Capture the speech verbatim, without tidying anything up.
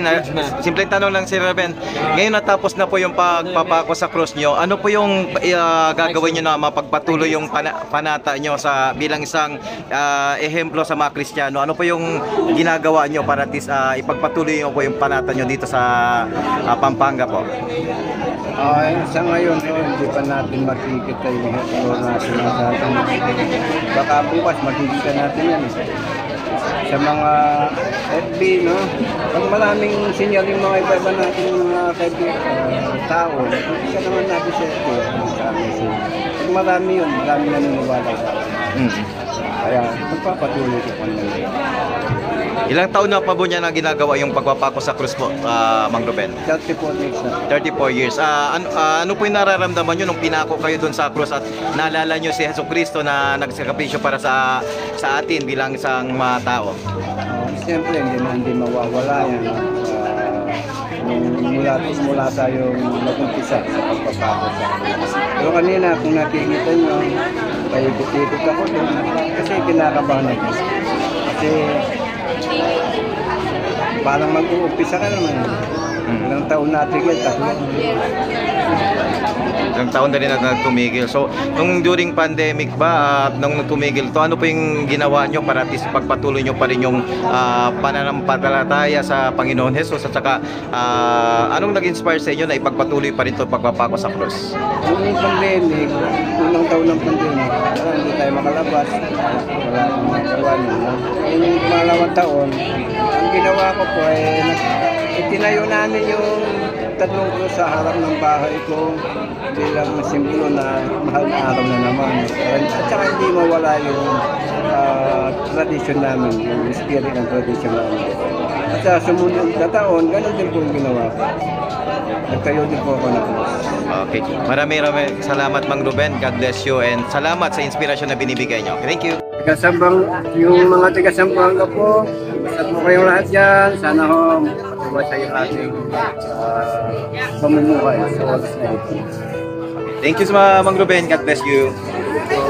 Ruben, ah, simpleng tanong lang si Ruben. Ngayon natapos na po yung pagpapako sa cross nyo. Ano po yung uh, gagawin nyo na mapagpatuloy yung pana panata nyo sa bilang isang uh, ehemplo sa mga Kristiyano? Ano po yung ginagawa nyo para tis, uh, ipagpatuloy nyo po yung panata nyo dito sa uh, Pampanga po? Uh, sa ngayon, no, hindi pa natin makikita yung hero na sinasabi. Baka bukas makikita natin yan. Sa mga F B, no? Pag maraming sinyal yung mga iba-iba natin mga kaibigan, uh, tao, hindi naman natin siya ito. Pag marami yun, marami naniniwala sa atin. Mm. Kaya, magpapatuloy ko pa nila. Ilang taon na pa po niya na ginagawa yung pagpapako sa krus po, uh, Mang Ruben? thirty-four years na. thirty-four years. Uh, ano, uh, ano po yung nararamdaman nyo nung pinako kayo doon sa krus at naalala nyo si Jesucristo na nagsakripisyo para sa sa atin bilang isang mga tao? Uh, Siyempre, hindi na hindi mawawala yan. Uh, mula, mula tayong mag-umpisa sa pagpapako sa krus. Pero kanina, kung nakikita nyo, paikot-ikot ako doon kasi kinakabahan ako. Kasi parang mag-uumpisa ka naman. Hmm. Ilang taon natigil, tatlo. Ilang taon na rin na nagtumigil. So, nung during pandemic ba, at uh, nung nagtumigil to, ano po yung ginawa nyo para at least pagpatuloy nyo pa rin yung uh, pananampalataya sa Panginoon Jesus? At saka, uh, anong nag-inspire sa inyo na ipagpatuloy pa rin ito pagpapako sa cross? Nung pandemic, unang taon ng pandemic, uh, hindi tayo makalabas. Wala akong magawa nyo. Yung malawang taon, ang ginawa ko po ay itinayo namin yung tatlong cross sa harap ng bahay ko bilang simbolo na mahal na araw na naman. At saka hindi mawala yung uh, tradisyon namin, yung spirit ng tradisyon namin. At sa sumunod na taon, ganun din po yung ginawa ko. Nagtayo din po ako na cross. Okay. Marami marami salamat, Mang Ruben. God bless you and salamat sa inspirasyon na binibigay nyo. Thank you. Taga-Sambang, yung mga taga-Sambanga po, basta po kayong lahat dyan. Sana ho, matuwa sa yung ating uh, pamumuhay sa oras na ito. Thank you, Mang Ruben. God bless you.